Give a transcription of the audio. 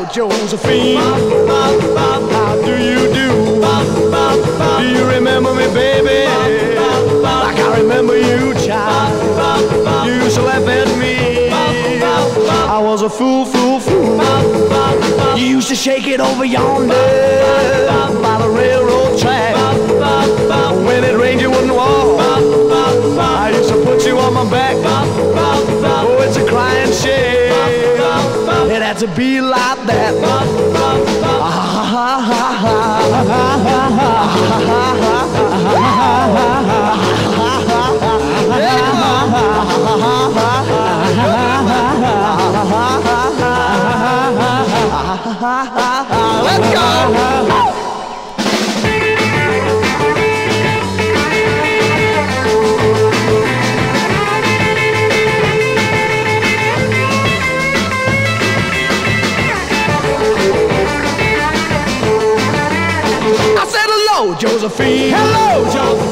Josephine. How do you do? Do you remember me, baby? Like I remember you, child. You used to laugh at me. I was a fool, fool, fool. You used to shake it over yonder by the railroad track. When it rained, you wouldn't walk. I used to put you on my back. Oh, it's a crying shame. It had to be like that. Let's go. Josephine. Hello, Josephine.